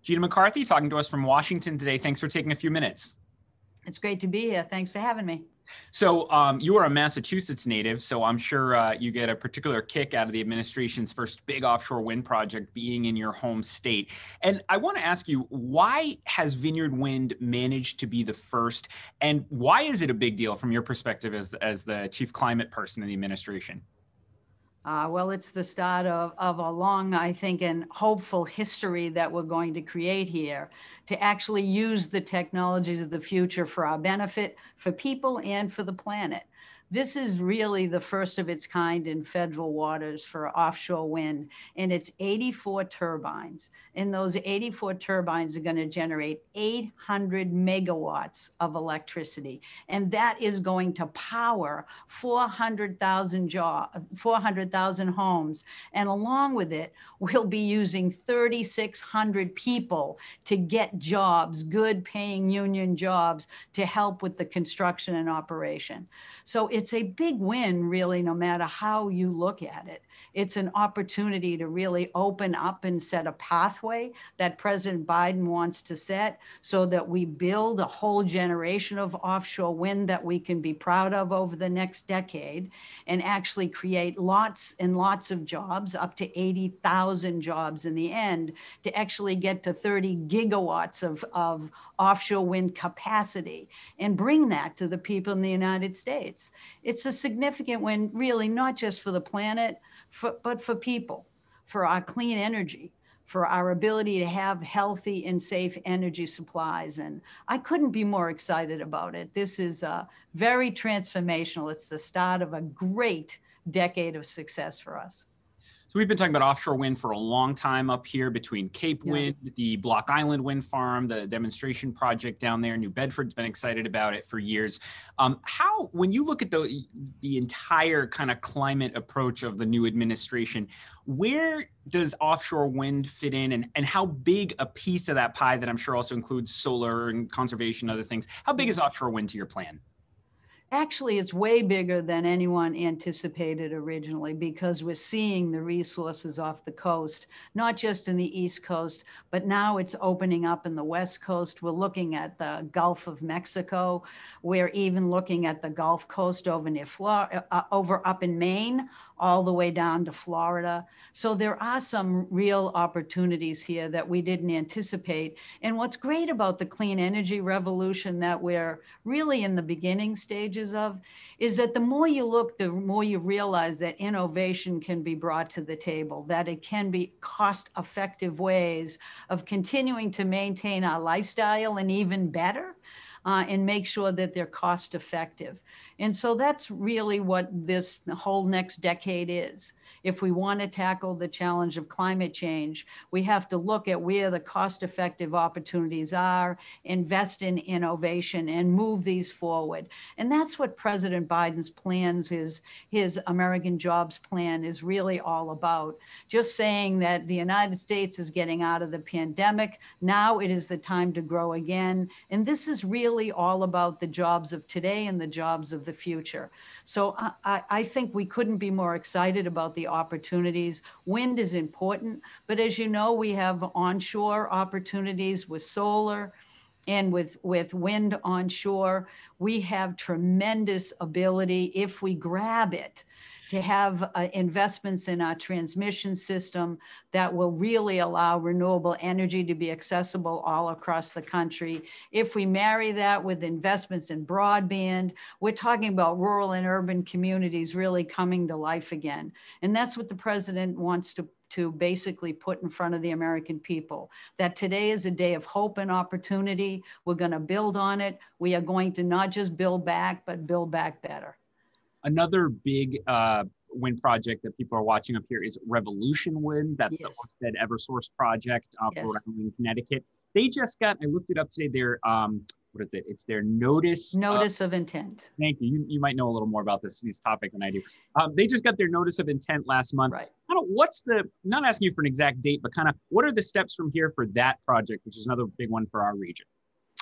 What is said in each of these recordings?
Gina McCarthy talking to us from Washington today. Thanks for taking a few minutes. It's great to be here. Thanks for having me. So you are a Massachusetts native, so I'm sure you get a particular kick out of the administration's first big offshore wind project being in your home state. And I want to ask you, why has Vineyard Wind managed to be the first? And why is it a big deal from your perspective as the chief climate person in the administration? Well, it's the start of a long, I think, and hopeful history that we're going to create here to actually use the technologies of the future for our benefit, for people, and for the planet. This is really the first of its kind in federal waters for offshore wind, and it's 84 turbines. And those 84 turbines are going to generate 800 megawatts of electricity. And that is going to power 400,000 homes. And along with it, we'll be using 3,600 people to get jobs, good paying union jobs, to help with the construction and operation. So it's a big win, really, no matter how you look at it. It's an opportunity to really open up and set a pathway that President Biden wants to set so that we build a whole generation of offshore wind that we can be proud of over the next decade and actually create lots and lots of jobs, up to 80,000 jobs in the end, to actually get to 30 gigawatts of offshore wind capacity and bring that to the people in the United States. It's a significant win, really, not just for the planet, but for people, for our clean energy, for our ability to have healthy and safe energy supplies. And I couldn't be more excited about it. This is very transformational. It's the start of a great decade of success for us. So we've been talking about offshore wind for a long time up here between Cape Wind, the Block Island wind farm, the demonstration project down there. New Bedford's been excited about it for years. When you look at the entire kind of climate approach of the new administration, where does offshore wind fit in, and how big a piece of that pie that I'm sure also includes solar and conservation, other things, how big is offshore wind to your plan? Actually, it's way bigger than anyone anticipated originally, because we're seeing the resources off the coast, not just in the East Coast, but now it's opening up in the West Coast. We're looking at the Gulf of Mexico. We're even looking at the Gulf Coast over near over up in Maine, all the way down to Florida. So there are some real opportunities here that we didn't anticipate. And what's great about the clean energy revolution that we're really in the beginning stages of is that the more you look, the more you realize that innovation can be brought to the table, that it can be cost-effective ways of continuing to maintain our lifestyle and even better, and make sure that they're cost effective. And so that's really what this whole next decade is. If we want to tackle the challenge of climate change, we have to look at where the cost effective opportunities are, invest in innovation, and move these forward. And that's what President Biden's plans, his American Jobs Plan, is really all about. Just saying that the United States is getting out of the pandemic. Now it is the time to grow again. And this is really all about the jobs of today and the jobs of the future. So I think we couldn't be more excited about the opportunities. Wind is important, but as you know, we have onshore opportunities with solar and with wind onshore. We have tremendous ability, if we grab it, to have investments in our transmission system that will really allow renewable energy to be accessible all across the country. If we marry that with investments in broadband, we're talking about rural and urban communities really coming to life again. And that's what the president wants to basically put in front of the American people, that today is a day of hope and opportunity. We're going to build on it. We are going to not just build back, but build back better. Another big wind project that people are watching up here is Revolution Wind. That's the Orsted Eversource project for Rhode Island, Connecticut. They just got, I looked it up today, their, what is it? It's their notice of intent. Thank you. You might know a little more about this topic than I do. They just got their notice of intent last month. Right. What's not asking you for an exact date, but kind of what are the steps from here for that project, which is another big one for our region?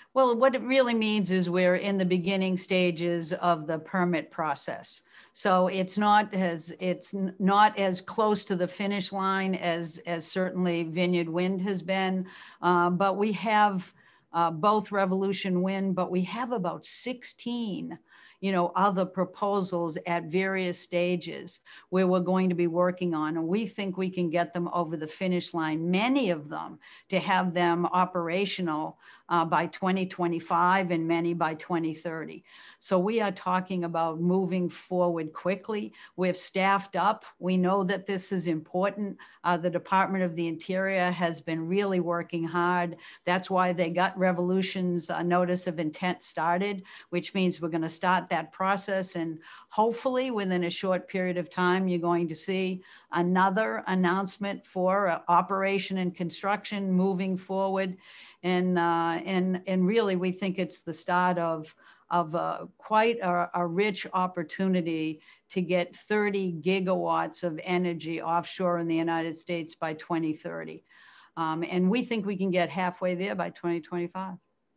Well, what it really means is we're in the beginning stages of the permit process. So it's not as close to the finish line as certainly Vineyard Wind has been, but we have both Revolution Wind, but we have about 16 other proposals at various stages where we're going to be working on. And we think we can get them over the finish line, many of them to have them operational by 2025 and many by 2030. So we are talking about moving forward quickly. We've staffed up. We know that this is important. The Department of the Interior has been really working hard. That's why they got Revolution's notice of intent started, which means we're going to start that process. And hopefully within a short period of time, you're going to see another announcement for operation and construction moving forward. And really, we think it's the start of quite a rich opportunity to get 30 gigawatts of energy offshore in the United States by 2030. And we think we can get halfway there by 2025.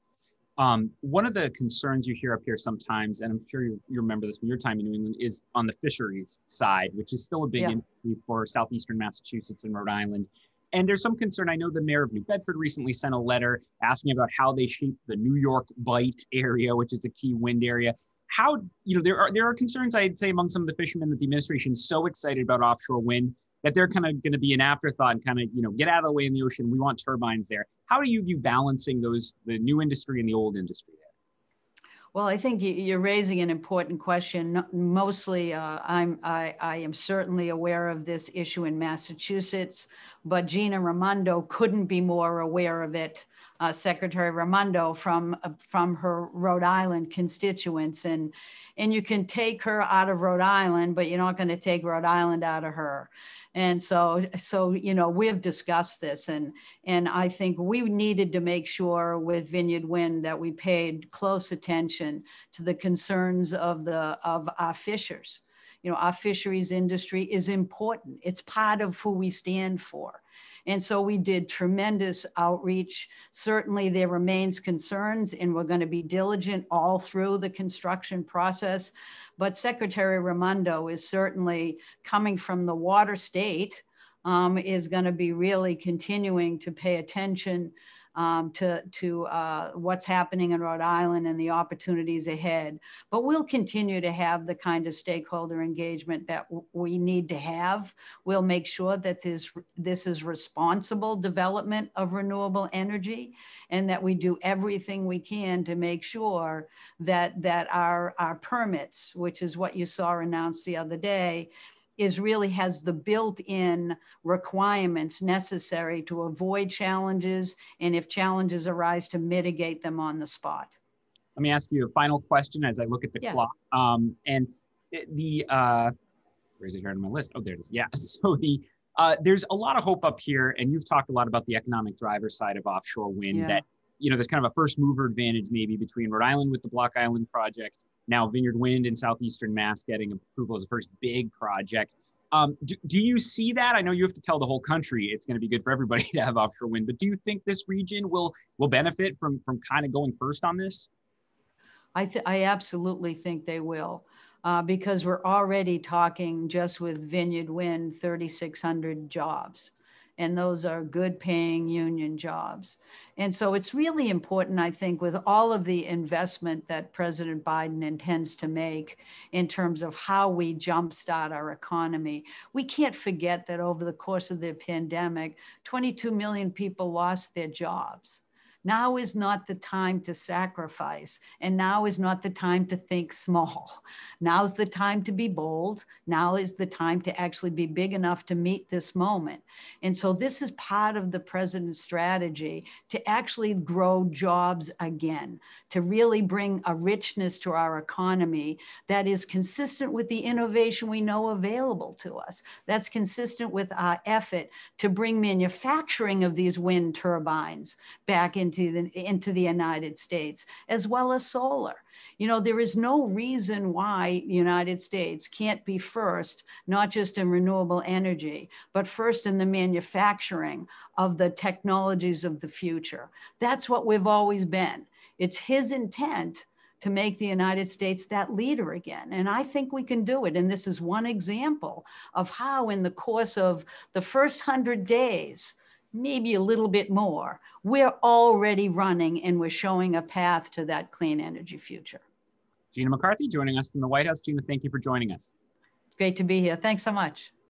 One of the concerns you hear up here sometimes, and I'm sure you remember this from your time in New England, is on the fisheries side, which is still a big industry for southeastern Massachusetts and Rhode Island. And there's some concern. I know the mayor of New Bedford recently sent a letter asking about how they shape the New York Bight area, which is a key wind area. How, there are concerns, I'd say, among some of the fishermen that the administration is so excited about offshore wind that they're kind of going to be an afterthought and kind of, get out of the way in the ocean. We want turbines there. How do you view balancing the new industry and the old industry there? Well, I think you're raising an important question. Mostly, I am certainly aware of this issue in Massachusetts, but Gina Raimondo couldn't be more aware of it, Secretary Raimondo, from her Rhode Island constituents. And you can take her out of Rhode Island, but you're not going to take Rhode Island out of her. And so we've discussed this, and I think we needed to make sure with Vineyard Wind that we paid close attention to the concerns of our fishers. Our fisheries industry is important. It's part of who we stand for. And so we did tremendous outreach. Certainly there remains concerns, and we're going to be diligent all through the construction process. But Secretary Raimondo is certainly coming from the water state, is going to be really continuing to pay attention to what's happening in Rhode Island and the opportunities ahead. But we'll continue to have the kind of stakeholder engagement that we need to have. We'll make sure that this is responsible development of renewable energy, and that we do everything we can to make sure that our permits, which is what you saw announced the other day, really has the built-in requirements necessary to avoid challenges, and if challenges arise, to mitigate them on the spot. Let me ask you a final question as I look at the clock. And where's it here on my list? Oh, there it is. Yeah. So there's a lot of hope up here, and you've talked a lot about the economic driver side of offshore wind, that there's kind of a first mover advantage maybe between Rhode Island with the Block Island project, now Vineyard Wind in southeastern Mass getting approval as the first big project. Do you see that? I know you have to tell the whole country it's going to be good for everybody to have offshore wind, but do you think this region will benefit from kind of going first on this? I absolutely think they will, because we're already talking just with Vineyard Wind, 3,600 jobs. And those are good paying union jobs. And so it's really important, I think, with all of the investment that President Biden intends to make in terms of how we jumpstart our economy. We can't forget that over the course of the pandemic, 22 million people lost their jobs. Now is not the time to sacrifice, and now is not the time to think small. Now's the time to be bold. Now is the time to actually be big enough to meet this moment. And so this is part of the president's strategy to actually grow jobs again, to really bring a richness to our economy that is consistent with the innovation we know available to us, that's consistent with our effort to bring manufacturing of these wind turbines back into into the United States, as well as solar. You know, there is no reason why the United States can't be first, not just in renewable energy, but first in the manufacturing of the technologies of the future. That's what we've always been. It's his intent to make the United States that leader again. And I think we can do it. And this is one example of how in the course of the first 100 days, maybe a little bit more, we're already running and we're showing a path to that clean energy future. Gina McCarthy joining us from the White House. Gina, thank you for joining us. It's great to be here. Thanks so much.